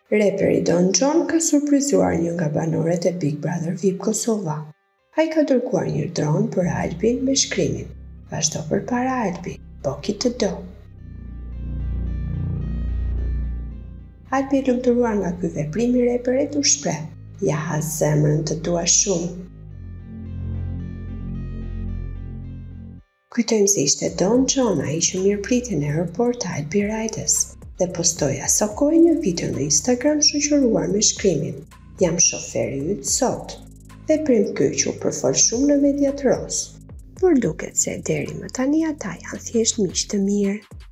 Reperi Xhon ka surprizuar një nga banorët e Big Brother VIP Kosova. Ai ka dërguar një dron për Albyt me shkrimin: "Vazhdo përpara Albyt, boki të do". Albyt lumturuar nga ky veprim i reperit u shpreh: "Ja ha zemrën, të dua shumë". Kujtojmë se ishte Xhon, ai që mirëpriti në aeroport të Albyt dhe postoi asokoj një video në Instagram shoqëruar me shkrimin: "Jam shoferi yt sot". Veprim ky që u përfol shumë në mediat ros, por duket se deri më tani ata janë thjesht miq të mirë.